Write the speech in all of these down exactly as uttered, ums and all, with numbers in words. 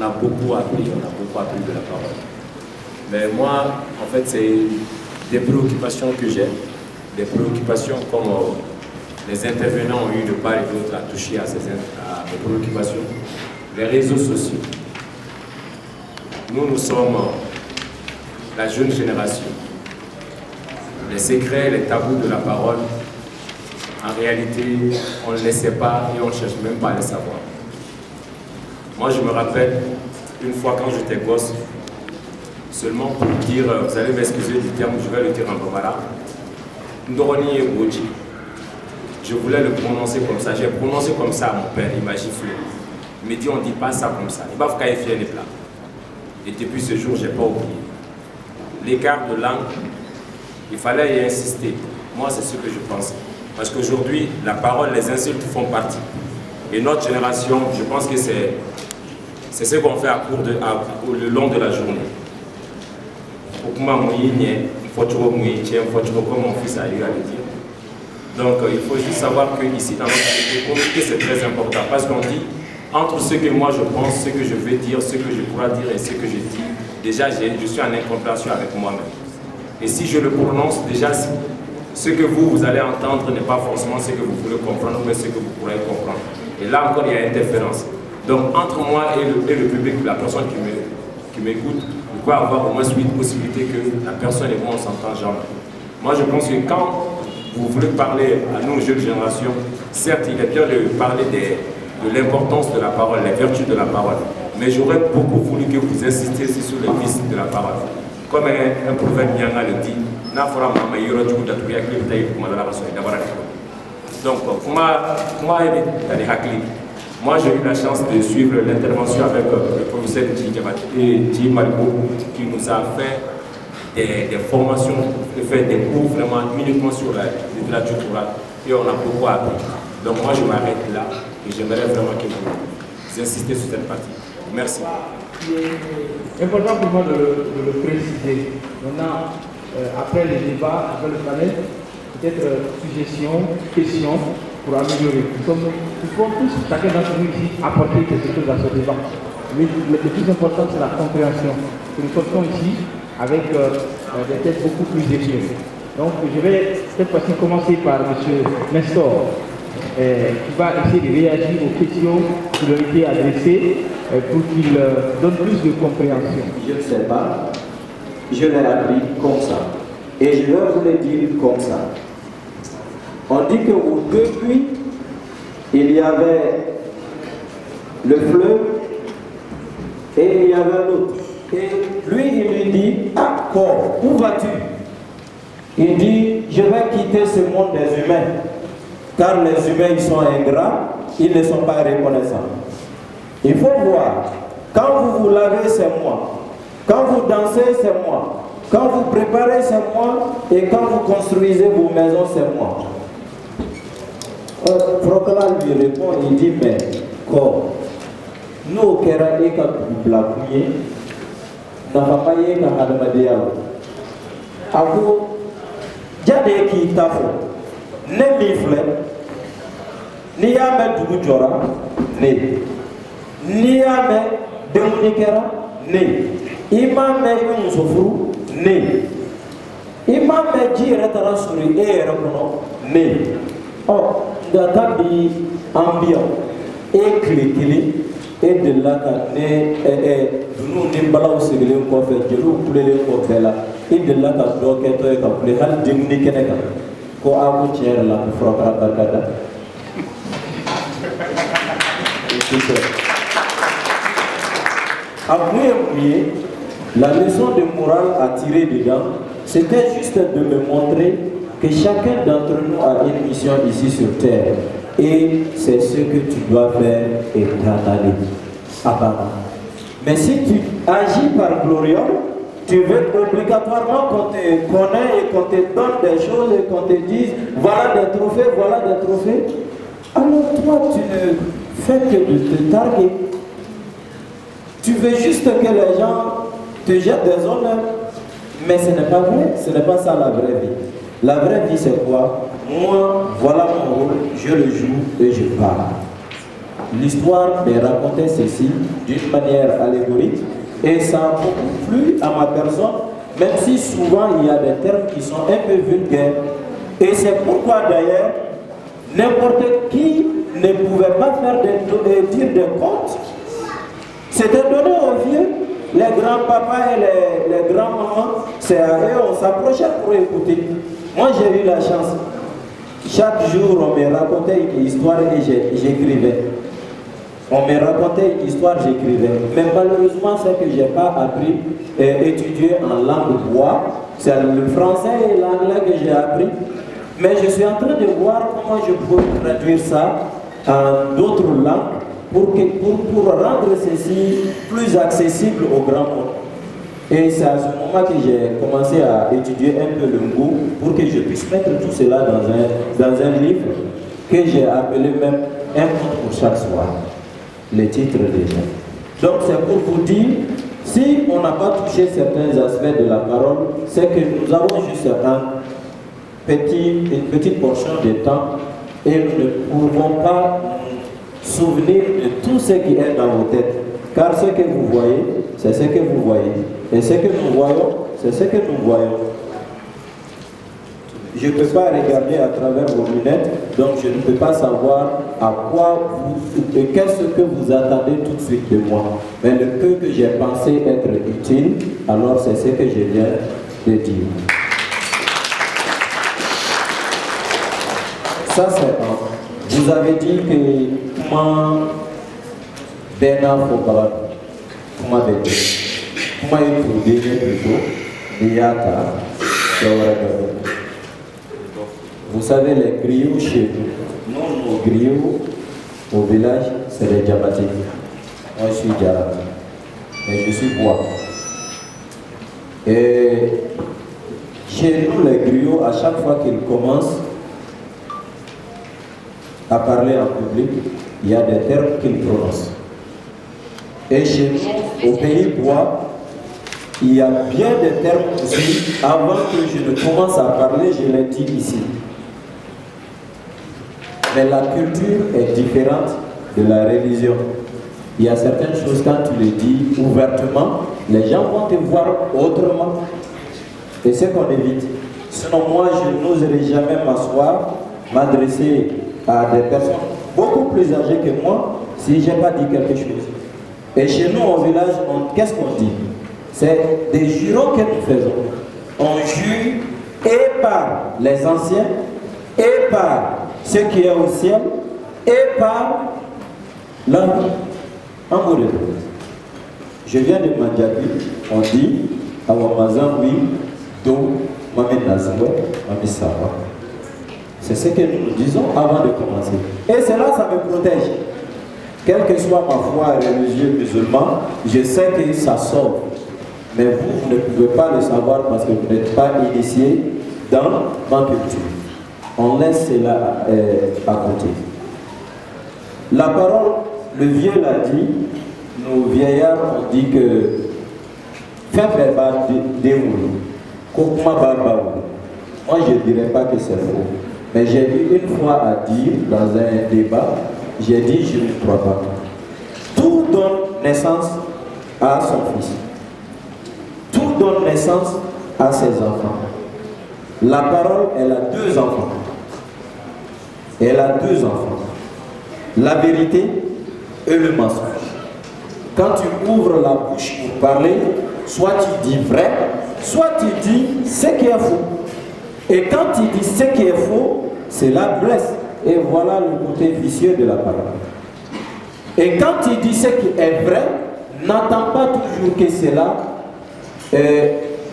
On a beaucoup appris, on a beaucoup appris de la parole. Mais moi, en fait, c'est des préoccupations que j'ai, des préoccupations comme euh, les intervenants ont eu de part et d'autre à toucher à ces à mes préoccupations. Les réseaux sociaux. Nous, nous sommes euh, la jeune génération. Les secrets, les tabous de la parole, en réalité, on ne les sait pas et on ne cherche même pas à les savoir. Moi, je me rappelle, une fois quand j'étais gosse, seulement pour dire, vous allez m'excuser du terme, je vais le dire en Bambara, Ndoroni et Boji. Je voulais le prononcer comme ça, j'ai prononcé comme ça à mon père, il m'a giflé. Il m'a dit, on ne dit pas ça comme ça. Il va faire fier les plats. Et depuis ce jour, je n'ai pas oublié. L'écart de langue, il fallait y insister. Moi, c'est ce que je pense. Parce qu'aujourd'hui, la parole, les insultes font partie. Et notre génération, je pense que c'est c'est ce qu'on fait à court de, à, le long de la journée. Comme mon fils a eu à le dire. Donc, il faut juste savoir qu'ici, dans notre société, communiquer, c'est très important. Parce qu'on dit, entre ce que moi je pense, ce que je veux dire, ce que je pourrais dire et ce que je dis, déjà, je suis en incompréhension avec moi-même. Et si je le prononce, déjà, ce que vous, vous allez entendre n'est pas forcément ce que vous voulez comprendre, mais ce que vous pourrez comprendre. Et là encore, il y a interférence. Donc, entre moi et le, et le public, la personne qui m'écoute, il peut avoir au moins une possibilité que la personne et moi, on s'entend jamais. Moi, je pense que quand vous voulez parler à nos jeunes générations, certes, il est bien de parler des, de l'importance de la parole, les vertus de la parole. Mais j'aurais beaucoup voulu que vous insistiez sur les vices de la parole. Comme un, un prophète Nyanga le dit, donc, moi j'ai eu la chance de suivre l'intervention avec le professeur Dji Maribo qui nous a fait des, des formations, fait des cours vraiment uniquement sur la littérature orale et on a beaucoup appris. Donc moi je m'arrête là et j'aimerais vraiment que vous insistiez sur cette partie. Merci. C'est important pour moi de, de le préciser. Maintenant, euh, après les débats, après le panel, peut-être euh, suggestions, questions pour améliorer. Nous sommes, nous pouvons tous, chacun d'entre nous ici, apporter quelque chose à ce débat. Mais le, le plus important, c'est la compréhension. Que nous sortons ici avec euh, des têtes beaucoup plus éclairées. Donc, je vais cette fois-ci commencer par M. Nestor, euh, qui va essayer de réagir aux questions qui lui ont été adressées euh, pour qu'il euh, donne plus de compréhension. Je ne sais pas, je l'ai appris comme ça. Et je vais vous le dire comme ça. On dit qu'au début, il y avait le fleuve et il y avait l'autre. Et lui, il lui dit, ah, corps, où vas-tu? Il dit, je vais quitter ce monde des humains. Car les humains, ils sont ingrats, ils ne sont pas reconnaissants. Il faut voir, quand vous vous lavez, c'est moi. Quand vous dansez, c'est moi. Quand vous préparez, c'est moi. Et quand vous construisez vos maisons, c'est moi. Euh, Frokala lui répond, il dit, mais quoi? Nous, au Kera, et quand vous blabouillez, n'a pas payé qu'à Hadamadéa. À vous, Djadé qui t'a fait, ne m'ifle, ni à mettre du Djora, ne, ni à mettre de Mounikera, ne, il m'a mis un soufrou, ne, il m'a mis dire à la souris et reconnaître, ne. Oh, Gatabi ambiant et clé et de là nous ne balons ce que l'on peut faire, je vous plaît pour faire là, et de là qu'à bloquer toi et qu'à plaire, à diminuer Kenega, qu'au aboutir là pour faire la barcada. Après, la leçon de morale à tirer dedans, c'était juste de me montrer que chacun d'entre nous a une mission ici sur terre. Et c'est ce que tu dois faire et t'en aller. Mais si tu agis par gloriole, tu veux obligatoirement qu'on te connaisse et qu'on te donne des choses et qu'on te dise voilà des trophées, voilà des trophées. Alors toi, tu ne fais que de te targuer. Tu veux juste que les gens te jettent des honneurs. Mais ce n'est pas vrai, ce n'est pas ça la vraie vie. La vraie vie, c'est quoi? Moi, voilà mon rôle, je le joue et je parle. l'histoire me racontait ceci d'une manière allégorique et ça a beaucoup plu à ma personne, même si souvent il y a des termes qui sont un peu vulgaires. Et c'est pourquoi d'ailleurs, n'importe qui ne pouvait pas faire de, dire des contes. C'était donné aux vieux, les grands-papas et les, les grands-mamans, c'est à eux, on s'approchait pour écouter. Moi j'ai eu la chance. Chaque jour on me racontait une histoire et j'écrivais. On me racontait une histoire, j'écrivais. Mais malheureusement, c'est que je n'ai pas appris et étudié en langue bois. C'est le français et l'anglais que j'ai appris. Mais je suis en train de voir comment je peux traduire ça en d'autres langues pour, que, pour, pour rendre ceci plus accessible au grand monde. Et c'est à ce moment que j'ai commencé à étudier un peu le goût pour que je puisse mettre tout cela dans un, dans un livre que j'ai appelé même Un conte pour chaque soir. Les titres déjà. Donc c'est pour vous dire, si on n'a pas touché certains aspects de la parole, c'est que nous avons juste un petit, une petite portion de temps et nous ne pouvons pas nous souvenir de tout ce qui est dans vos têtes. Car ce que vous voyez, c'est ce que vous voyez. Et ce que nous voyons, c'est ce que nous voyons. Je ne peux pas regarder à travers vos lunettes, donc je ne peux pas savoir à quoi vous, et qu'est-ce que vous attendez tout de suite de moi. Mais le peu que j'ai pensé être utile, alors c'est ce que je viens de dire. Ça c'est un. Vous avez dit que comment Bernard Fokala, comment Bernard, comment il faut dire plutôt, Yata, vous savez, les griots chez nous, nous, nos griots, au village, c'est les diabatiques. Moi, je suis diabate. Mais je suis bois. Et chez nous, les griots, à chaque fois qu'ils commencent à parler en public, il y a des termes qu'ils prononcent. Et chez nous, au pays bois, il y a bien des termes aussi. Avant que je ne commence à parler, je les dis ici. Mais la culture est différente de la religion. Il y a certaines choses, quand tu les dis ouvertement, les gens vont te voir autrement. Et c'est qu'on évite. Sinon, moi, je n'oserais jamais m'asseoir, m'adresser à des personnes beaucoup plus âgées que moi si je n'ai pas dit quelque chose. Et chez nous, au village, qu'est-ce qu'on dit? C'est des jurons que nous faisons. On jure et par les anciens, et par ce qui est au ciel, et par la vie. En Bouré. Je viens de Mandjabi, on dit, à Wamazan, oui, do, Mami Nazoué, Mami Sawa. C'est ce que nous nous disons avant de commencer. Et cela, ça me protège. Quelle que soit ma foi religieuse musulmane, je sais que ça sauve. Mais vous, vous ne pouvez pas le savoir parce que vous n'êtes pas initié dans ma culture. On laisse cela euh, à côté. La parole, le vieux l'a dit, nos vieillards ont dit que faire pas déroule. Moi, je ne dirais pas que c'est faux. Mais j'ai eu une fois à dire dans un débat, j'ai dit je ne crois pas. Tout donne naissance à son fils. Tout donne naissance à ses enfants. La parole, elle a deux enfants. Elle a deux enfants. La vérité et le mensonge. Quand tu ouvres la bouche pour parler, soit tu dis vrai, soit tu dis ce qui est faux. Et quand tu dis ce qui est faux, c'est la blesse. Et voilà le côté vicieux de la parole. Et quand tu dis ce qui est vrai, n'attends pas toujours que cela euh,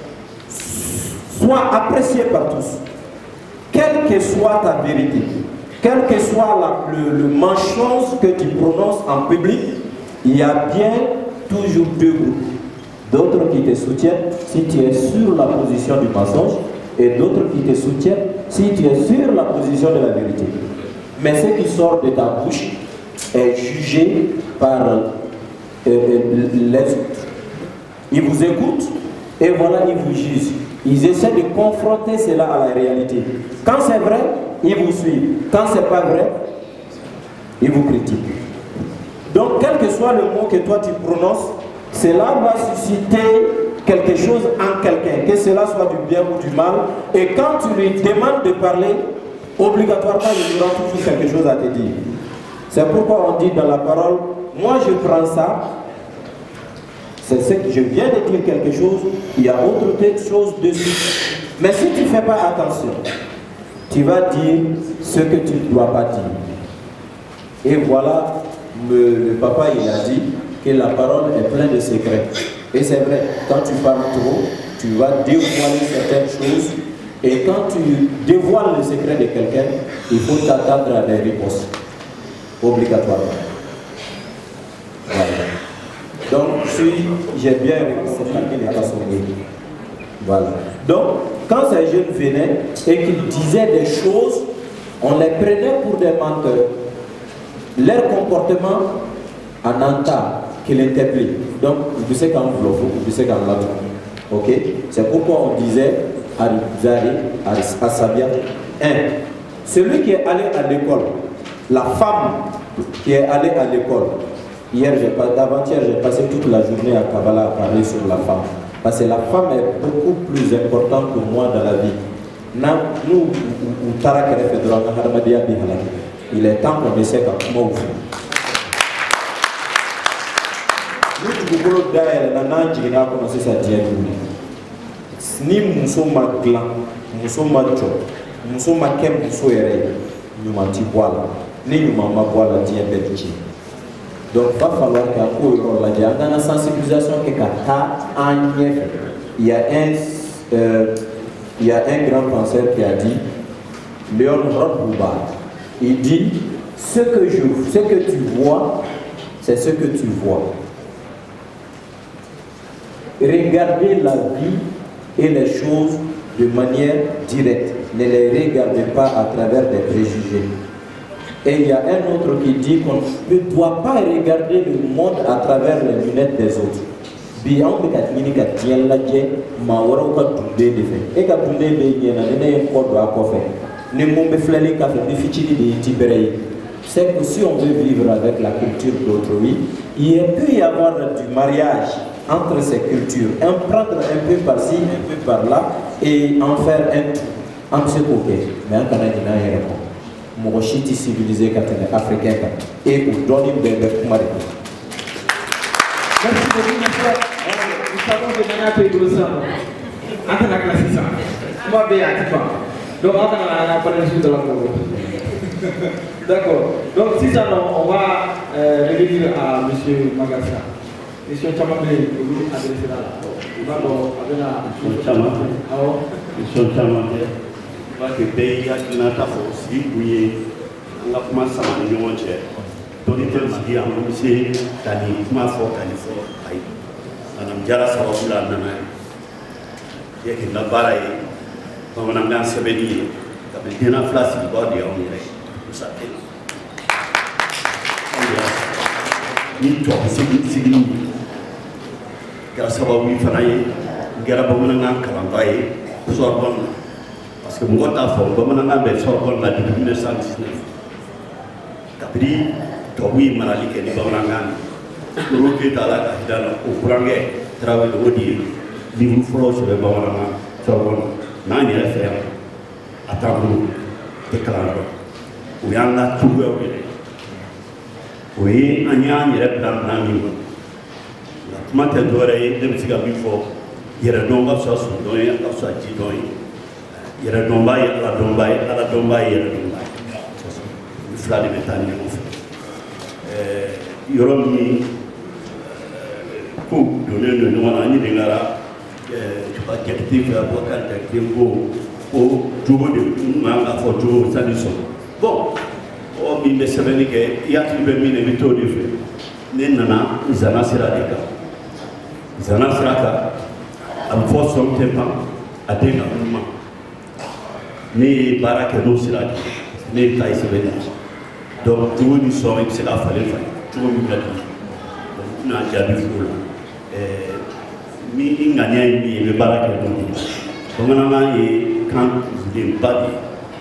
soit apprécié par tous. Quelle que soit ta vérité, quelle que soit la, le, le mensonge que tu prononces en public, il y a bien toujours deux groupes. D'autres qui te soutiennent si tu es sur la position du mensonge et d'autres qui te soutiennent si tu es sur la position de la vérité. Mais ce qui sort de ta bouche est jugé par euh, les autres. Ils vous écoutent et voilà, ils vous jugent. Ils essaient de confronter cela à la réalité. Quand c'est vrai, ils vous suivent. Quand c'est pas vrai, ils vous critiquent. Donc, quel que soit le mot que toi tu prononces, cela va susciter quelque chose en quelqu'un, que cela soit du bien ou du mal. Et quand tu lui demandes de parler, obligatoirement, il aura toujours quelque chose à te dire. C'est pourquoi on dit dans la parole, moi je prends ça, c'est ce que je viens de dire quelque chose, il y a autre chose dessus. Mais si tu ne fais pas attention, tu vas dire ce que tu ne dois pas dire. Et voilà, le, le papa il a dit que la parole est pleine de secrets. Et c'est vrai, quand tu parles trop, tu vas dévoiler certaines choses. Et quand tu dévoiles le secret de quelqu'un, il faut t'attendre à des réponses. Obligatoirement. Voilà. Donc, si j'ai bien répondu, il n'est pas sonné. Voilà. Donc, quand ces jeunes venaient et qu'ils disaient des choses, on les prenait pour des menteurs. Leur comportement en entend qu'il interpelle. Donc, vous savez quand vous vous savez quand vous ok? C'est pourquoi on disait à Sabia, un, celui qui est allé à l'école, la femme qui est allée à l'école, hier, avant-hier, j'ai passé toute la journée à Kabbalah à parler sur la femme. Parce que la femme est beaucoup plus importante pour moi dans la vie. Nous, il est temps qu'on essaie comment vous. Nous, nous voulons d'ailleurs, commencer sa diète. Ni nous sommes glan, nous sommes macho, nous sommes kem, nous sommes errés, nous manti boila, ni nous maman boila diabète. Donc, il va falloir qu'il y ait une sensibilisation qui est en il y a un, euh, il y a un grand penseur qui a dit, Léon Rodbouba, il dit, ce que, je, ce que tu vois, c'est ce que tu vois. Regardez la vie et les choses de manière directe. Ne les regardez pas à travers des préjugés. Et il y a un autre qui dit qu'on ne doit pas regarder le monde à travers les lunettes des autres. Et quand c'est que si on veut vivre avec la culture d'autrui, il peut y avoir du mariage entre ces cultures, en prendre un peu par-ci, un peu par-là, et en faire un tout. En ce côté, mais en Canada, il y a un mon chiti civilisé africain et pour donner des Kumari. Merci beaucoup, mon frère. Nous savons que Nana peut être ça. Entre la classe, ça. On va bien à Tifa. Donc, on va parler de la Congo. D'accord. Donc, si ça, on va euh, revenir à M. Magassa. M. Chamamé, vous adressez là. Il va donc avec la Chamamé. M. Chamamé. Que pays qui n'a pas aussi oui on a commencé à nous montrer donc il dit à nous c'est tani comment faut tani faut aïe on a déjà ça va vous là nana il y a qui n'a pas aïe on a bien se bénir comme il y a une place il va dire on irait tout ça ni toi c'est c'est ni car ça va vous faire aïe garab on a un calendrier soit bon. Parce que moi, je suis en mille neuf cent dix-neuf. Capri, Tobi, Maralik et Barangan. Le route est à la Kahidana, au Prangé, travail de Odi, livre flow sur le Barangan, Sorbonne, Nani F R, attends-nous, déclarant. Oui, on a tout vu. Oui, on y a un plan Nami. La matin d'oreille, de Sigabi Fo, il y a un nombre de choses, il y a un nombre de choses. Il y a un nombre, il y a un nombre, il y a un nombre, il y a un nombre. Il faut aller mettre en œuvre. Il y aura mis pour donner le nom à l'année de l'Ara. Je crois qu'il y a des gens qui ont au jour de Manga pour jour de Sanisson. Bon, oh, il me semble qu'il y a une méthode de fait. Nena, Zana Siradika. Zana Siraka, à force son temps, à des moments. Ni baraka no siraki ni tay sebena donc tout ni so c'est la fallait faire tout mi gadi na jadi fulu eh mi inganya mi le baraka no ni comme na et quand je badi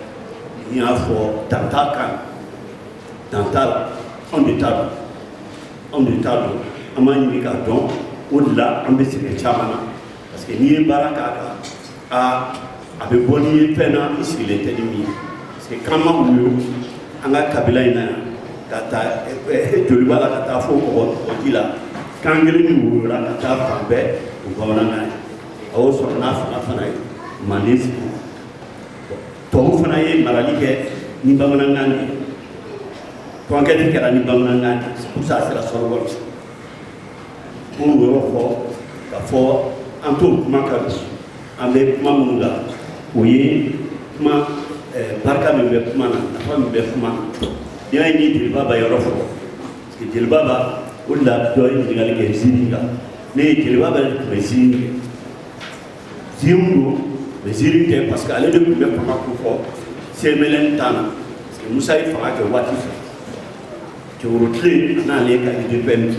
il y a fort tantaka tantal on détail anw de t'a dɔn an b'a ɲini k'a dɔn o de la an bɛ sɛgɛn caman na parce que n'i ye baara k'a kan a a bɛ bɔ n'i ye fɛn na i sigilen tɛ ni min ye parce que kan ma woyo an ka kabila in na yan ka taa joliba la ka taa fo kɔgɔji la kan kelen min woyora ka taa fan bɛɛ o bamanankan ye a y'o sɔrɔ n'a fanga fana ye manden sigi tubabu fana ye marali kɛ ni bamanankan de ye conquête kɛra ni bamanankan de ye c'est pour ça a sera sɔrɔbɔli ko o yɔrɔ fɔ ka fɔ an t'o kuma ka don an bɛ kuma minnu la o ye kuma barika min bɛ kuma na nafa min bɛ kuma na n'i y'a ye ni jeliba b'a yɔrɔ fɔ parce que jeliba b'a o de la dɔ ye ɲininkali kɛ ziiri kan ne ye jeliba bɛ tun bɛ ziiri kɛ ziiri don mɛ ziiri tɛ parce que ale de tun bɛ fanga ko fɔ semɛlɛn tan na parce que musa ye fanga kɛ waati fɛ cɛkɔrɔ tile n'ale ka idp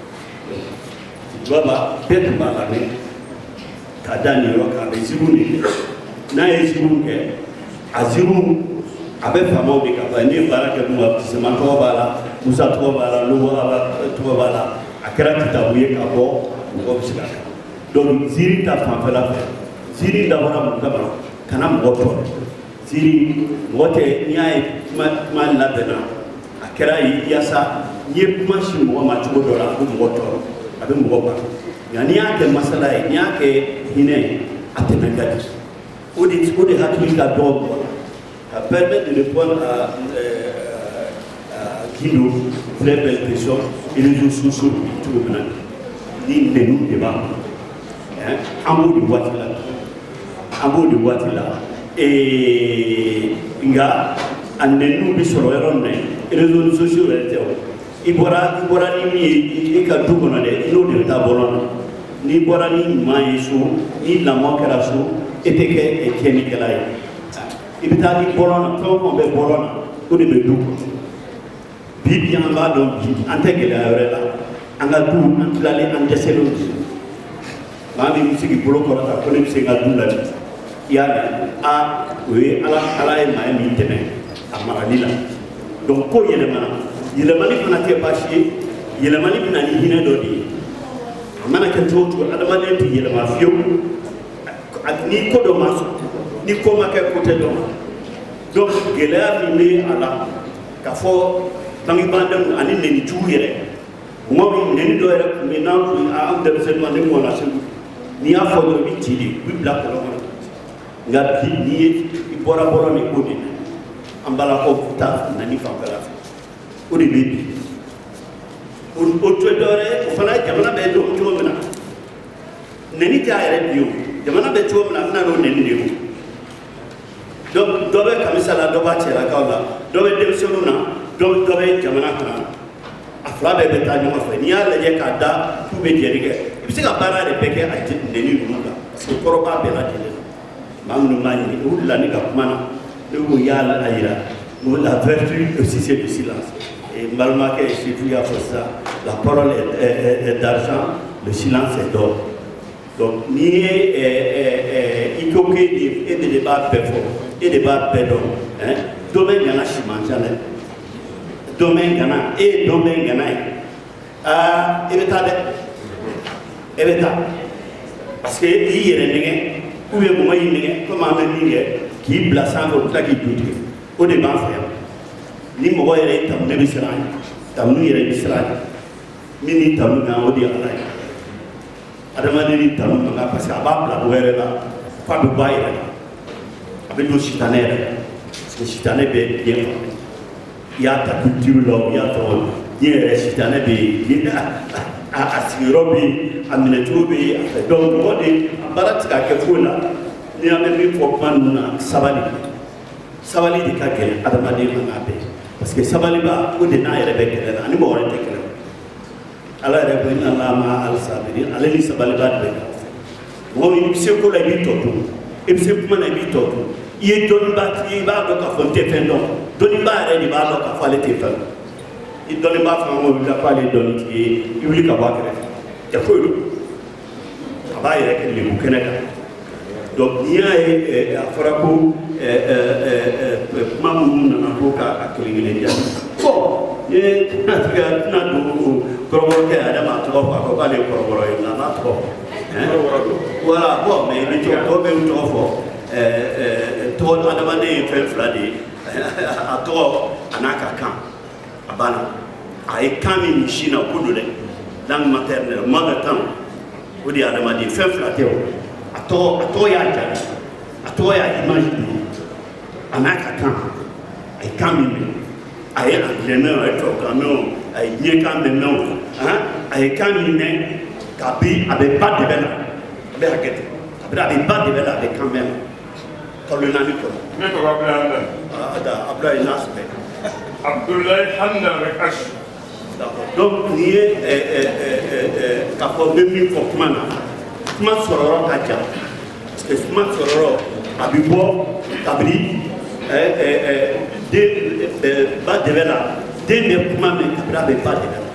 baba bɛɛ tun b'a lamɛn ka da nin yɔrɔ kan a bɛ ziiriw de kɛ n'a ye ziiriw kɛ a ziiriw a bɛ faamaw de ka ban ne ye baara kɛ kuma sema tɔgɔ b'a la musa tɔgɔ b'a la lobo tɔgɔ b'a la a kɛra kitabu ye ka bɔ mɔgɔ bɛ se ka kan donc ziiri ta fanfɛla fɛ ziiri dabɔra mun kama kana mɔgɔ tɔɔrɔ ziiri mɔgɔ tɛ n'i y'a ye kuma kuma labɛnna a kɛra yaasa n'i ye kuma si mɔgɔ ma cogo dɔ la a bɛ mɔgɔ tɔɔrɔ a bɛ mɔgɔ ban nka n'i y'a kɛ masala ye n'i y'a kɛ hinɛ ye a tɛmɛ ka di o de o de hakili ka dɔgɔ mɔgɔ la ka permettre de répondre à Guido très belle question et les réseaux sociaux cogo min na ni nɛnu de b'a kɔnɔ an b'o de waati la an b'o de waati la nka a nɛnu bɛ sɔrɔ yɔrɔ min na réseaux sociaux yɛrɛ tɛ o i bɔra i bɔra ni min ye i ka du kɔnɔ dɛ i n'o de bɛ taa bɔlɔn na n'i bɔra ni ɲuman ye so ni lamɔ kɛra so e tɛ kɛ tiɲɛnikɛla ye i bɛ taa ni bɔlɔn na fɛn o fɛn bɛ bɔlɔn na o de bɛ du kɔnɔ bi bi an b'a dɔn bi an tɛ gɛlɛya wɛrɛ la an ka du an tilalen an dɛsɛlen don maa min bɛ se k'i bolo kɔrɔta ko ne bɛ se ka du la bi i y'a mɛn a o ye ala ala ye maa min tɛmɛ a marali la donc ko yɛlɛmana yɛlɛmani fana tɛ baasi ye yɛlɛmani bɛ na ni hinɛ dɔ de ye a mana kɛ cogo o cogo adamaden tɛ yɛlɛma fiyewu ni ko dɔ ma sɔrɔ ni ko ma kɛ ko tɛ dɔ ma donc gɛlɛya min bɛ a la ka fɔ bangebaadenw ani nɛnitigiw yɛrɛ mɔgɔ min nɛni dɔ yɛrɛ tun bɛ n'an tun an denmisɛnninw ne mɔna segu n'i y'a fɔ dɔrɔn i bɛ ci de i bɛ bila kɔlɔn kɔnɔ nka bi n'i ye i bɔra bɔra nin ko de la an balakaw bɛ taa nani fanfɛla fɛ o de bɛ bi o tɛ dɔwɛrɛ ye o fana jamana bɛ dɔn cogo min na nɛni tɛ a yɛrɛ bi o jamana bɛ cogo min na a bɛ na n'o nɛni de ye o donc dɔ bɛ kamisa la dɔ b'a cɛlakaw la dɔ bɛ denmisɛnninw na dɔ dɔ bɛ jamana kan a fila bɛɛ bɛ taa ɲɔgɔn fɛ n'i y'a lajɛ k'a da k'u bɛ jɛni kɛ i bɛ se ka baara de bɛɛ kɛ a nɛni ninnu kan parce que kɔrɔ b'a bɛɛ lajɛlen maa minnu b'a ɲini o de la ne ka kuma na ne ko y'a la yira ko la vertu aussi c'est le silence et n balimakɛ Sefu y'a fɔ sisan la parole est d'argent le silence est d'or donc n'i ye i ko k'e de e de b'a bɛɛ fɔ e de b'a bɛɛ dɔn dɔ bɛ ɲana simanjan dɛ dɔ bɛ ɲana e ye dɔ bɛ ɲana ye aa i bɛ taa dɛ e bɛ taa parce que i yɛrɛ nɛgɛ ou bien mɔgɔ y'i nɛgɛ komi an bɛ min kɛ k'i bila sanfɛ o tila k'i dutigi o de b'an fɛ yan ni mɔgɔ yɛrɛ ye tamu ne bɛ siran a ɲɛ tamu yɛrɛ bɛ siran a ɲɛ min ni tamu kan o de ye ala ye adamaden ni tamu man kan parce que a b'a bila dɔ yɛrɛ la f'a bɛ bɔ a yɛrɛ la a bɛ don sitanɛ yɛrɛ la parce que sitanɛ bɛ diɲɛ fan bɛɛ i y'a ta culture la i y'a tɔgɔ diɲɛ yɛrɛ sitanɛ bɛ yen a sigiyɔrɔ bɛ yen a minɛcogo bɛ yen a fɛ donc mɔgɔ de a baara tɛ se ka kɛ foyi la ni an bɛ min fɔ kuma ninnu na sabali sabali de ka gɛlɛn adamaden ma k'a bɛɛ parce que sabaliba o de n'a yɛrɛ bɛ kɛlɛ la ani mɔgɔ wɛrɛ tɛ kɛlɛ la ala yɛrɛ ko inna allaha ma'a al-sabirin ale ni sabaliba de bɛ ɲɔgɔn fɛ mɔgɔ min i bɛ se ko la i b'i tɔ to i bɛ se kuma na i b'i tɔ to i ye dɔnniba tigi ye i b'a dɔn k'a fɔ n tɛ fɛn dɔn dɔnniba yɛrɛ de b'a dɔn k'a fɔ ale tɛ fɛn dɔn i dɔnniba fɛn o fɛn ko ale ye dɔnnitigi ye i wuli ka bɔ a kɛrɛfɛ tɛ foyi don a b'a yɛrɛ kɛ lebu kɛnɛ kan donc n'i y'a ye a fɔra ko kuma minnu nana ko k'a kelen kelen jaabi bon ye na tiga na do koroboro ke ada ma to ko ko le koroboro ina na to voilà bon mais le to to be to fo euh to ada ma ne fe fladi a to anaka kan abana ay kami ni china kudule langue maternelle mother tongue odi ada ma di fe fladi a to a to ya ja a to ya imagine anaka kan ay kami ni ay anglais ay to kanu ay nyeka meno hein ay kami ne kabi avec pas de belle avec raquette avec pas de belle avec quand même quand le nani quoi mais to abla ah da abla inas be Abdoulaye Hanna avec H donc ni eh eh eh ka ko be mi ko kuma na kuma sororo ka ja parce que kuma sororo abibo kabri eh eh de ba de belle de me kuma me kabra be pas de belle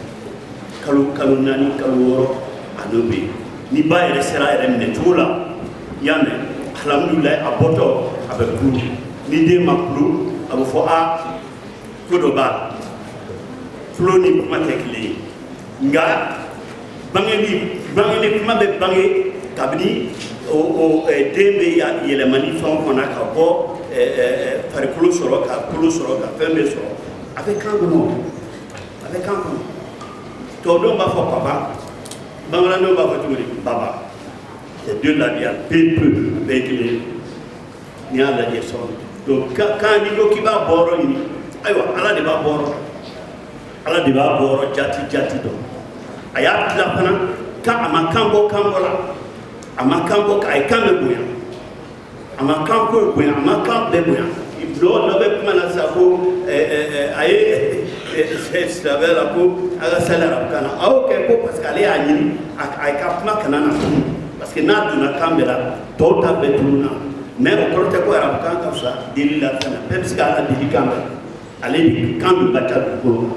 kalau kalau nani kalau woro anobi ni ba yere sera yere ne tola yame alhamdulillah aboto abe ku ni de maklu abo fo a kodo ba flo ni kuma tekli nga bangeni bangeni kuma be bangi kabini o o dembe ya yele mani fon kona ka bo eh fare kulo soro ka kulo soro ka fembe soro avec quand non avec quand todo ba fo papa bangala no ba fo turi baba c'est Dieu la dia peu peu avec les ni ala dia so donc quand ni do ki ba boro ni aywa ala de ba boro ala de ba boro jati jati do aya la pana ka amakambo kambola amakambo ka ay kambe buya amakambo buya amakambe buya iblo no be mana sa ko eh eh ay c'est ça va la ko aga salara kana aw ke ko parce que ali ani ay kapma kana na parce que na duna kamera tota betuna mais o prote ko ara kan ka sa dilila kana parce que ala dili kamera ali kambe batal ko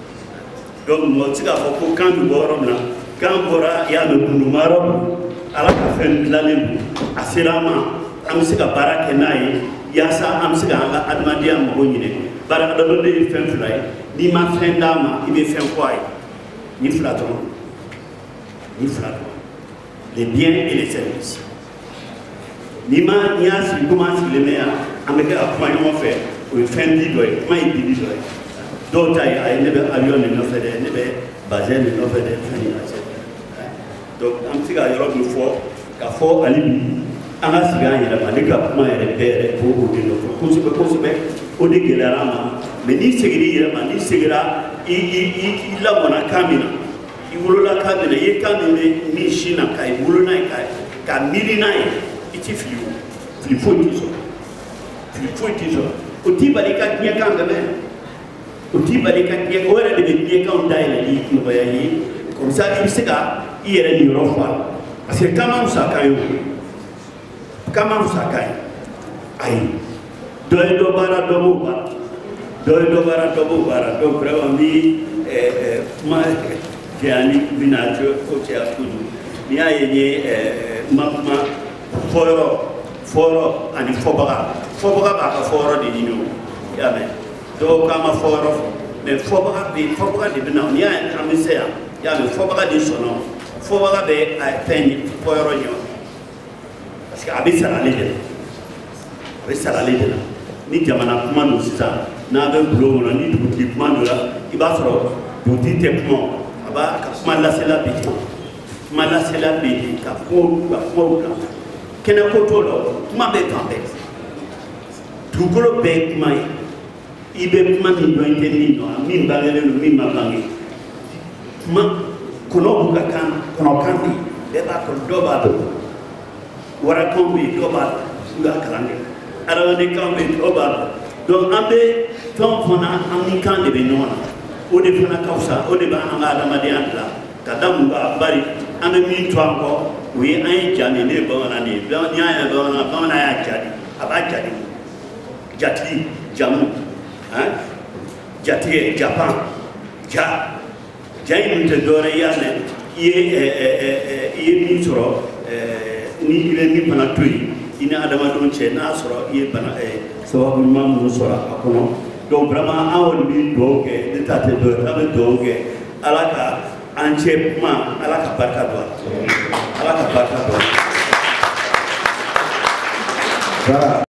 donc mo tiga ko kambe borom na kambora ya no bunu maro ala ka fen lalim asirama am siga barake nay yasa am siga ala admadia mo nyine bara da do de fen fulay ni ma fen dama ibe fen kwai ni flaton ni flaton les biens et les services ni ma niasi commence le meilleur avec accompagnement fait ou fen di doy ma ibi di doy do tay ay nebe avion ni no fede nebe bazen ni no fede fani ase donc am siga yoro du fo ka fo alibi anga siga yere ma de ka kuma yere bere pour o de no ko se ko se be o de gelara ma mais ni segiri yere ma ni segira i i i la mona kamina i wolola kamina ye kamina ni shina kai wolola kai ka milina i ti fiu fi fo ti so fi fo ti so o ti bali ka nya kan be o ti bali ka nya o re de nya kan dai la ni ko ya yi comme ça il sega i yere ni ro fa parce que comment ça kayo comment ça kayo ai doy do bara do mo ba doy do bara do mo bara do vraiment mi eh ma jani binajo ko ci akudu mi ayenye eh ma ma foro foro ani fobaga fobaga ba ka foro di dino ya me do kama foro mais fobaga bi fobaga di bina ni ay amisia ya me fobaga di sono fobaga be ay peñi foro nyo parce que abisa la lede abisa la lede ni jamana kuma no sisa na be bulo mo ni du di kuma no la iba soro du di te kuma aba ka kuma la sela bi kuma la sela bi ka ko ka ko ka kena ko to lo kuma be kambe du ko be kuma ibe kuma ni do inteni no mi mbagele no mi mabangi kuma kono buka kan kono kandi de ba ko do ba do wara kombi do ba nga kalande ara ne kambe do ba donc ambe ton fona amni kan de benona o de fona kausa o de ba anga adama de antla kadamu ba bari ande min to anko wi ay jani ne bana ne ba nya ya bana bana ya jadi aba jadi jati jamu hein jati japan ja jayin te dore ya ne ye ye min soro ni ile ni bana tuy ina adama don che na soro ye bana sababu mamu soro akono donc vraiment on bi do ke de tate do ta do ke ala ka anche ma ala ka barka do ala ka barka do.